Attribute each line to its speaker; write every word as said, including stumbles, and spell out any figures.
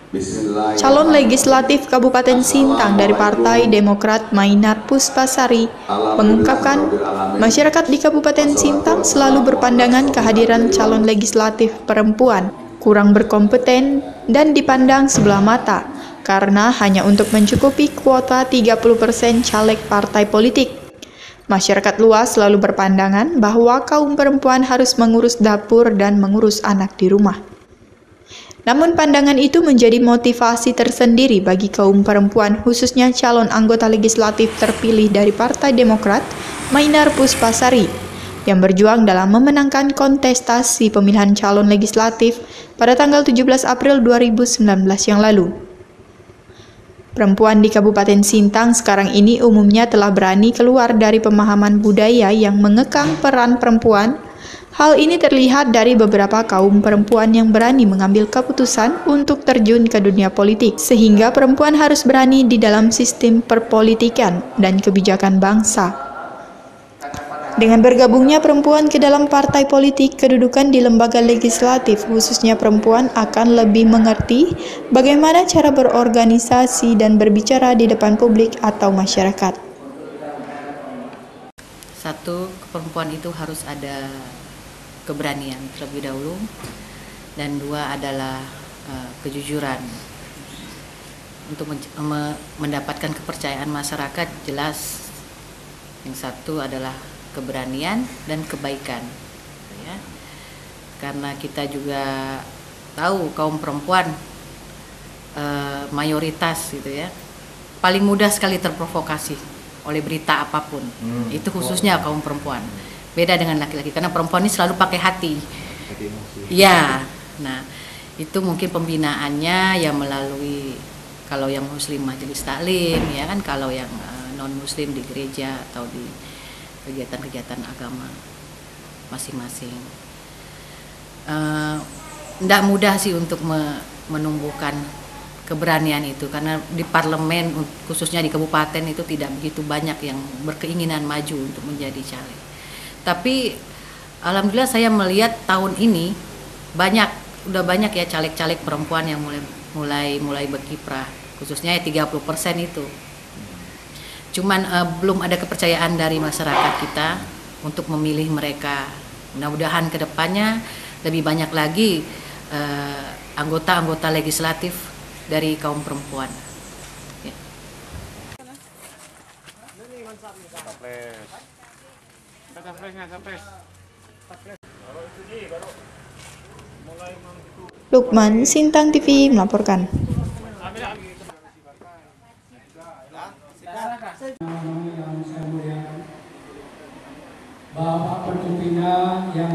Speaker 1: Calon legislatif Kabupaten Sintang dari Partai Demokrat Mainar Puspasari mengungkapkan masyarakat di Kabupaten Sintang selalu berpandangan kehadiran calon legislatif perempuan kurang berkompeten dan dipandang sebelah mata karena hanya untuk mencukupi kuota tiga puluh persen caleg partai politik. Masyarakat luas selalu berpandangan bahwa kaum perempuan harus mengurus dapur dan mengurus anak di rumah. Namun pandangan itu menjadi motivasi tersendiri bagi kaum perempuan, khususnya calon anggota legislatif terpilih dari Partai Demokrat, Mainar Puspasari, yang berjuang dalam memenangkan kontestasi pemilihan calon legislatif pada tanggal tujuh belas April dua ribu sembilan belas yang lalu. Perempuan di Kabupaten Sintang sekarang ini umumnya telah berani keluar dari pemahaman budaya yang mengekang peran perempuan. Hal ini terlihat dari beberapa kaum perempuan yang berani mengambil keputusan untuk terjun ke dunia politik, sehingga perempuan harus berani di dalam sistem perpolitikan dan kebijakan bangsa. Dengan bergabungnya perempuan ke dalam partai politik, kedudukan di lembaga legislatif, khususnya perempuan, akan lebih mengerti bagaimana cara berorganisasi dan berbicara di depan publik atau masyarakat.
Speaker 2: Satu, perempuan itu harus ada keberanian terlebih dahulu, dan dua adalah uh, kejujuran. Untuk men me mendapatkan kepercayaan masyarakat, jelas yang satu adalah keberanian dan kebaikan, ya. Karena kita juga tahu kaum perempuan uh, mayoritas gitu ya, paling mudah sekali terprovokasi oleh berita apapun, hmm, itu khususnya kaum perempuan. Beda dengan laki-laki, karena perempuan ini selalu pakai hati. Ya, nah itu mungkin pembinaannya yang melalui, kalau yang muslim majelis taklim, ya kan, kalau yang uh, non muslim di gereja atau di kegiatan-kegiatan agama masing-masing. Tidak uh, mudah sih untuk me menumbuhkan keberanian itu, karena di parlemen khususnya di kabupaten itu tidak begitu banyak yang berkeinginan maju untuk menjadi caleg. Tapi alhamdulillah saya melihat tahun ini banyak, udah banyak ya caleg-caleg perempuan yang mulai mulai mulai berkiprah, khususnya ya tiga puluh persen itu. Cuman uh, belum ada kepercayaan dari masyarakat kita untuk memilih mereka. Mudah-mudahan kedepannya lebih banyak lagi anggota-anggota uh, legislatif dari kaum perempuan. Ya.
Speaker 1: Lukman, Sintang T V melaporkan.
Speaker 3: Bapak pertupinya yang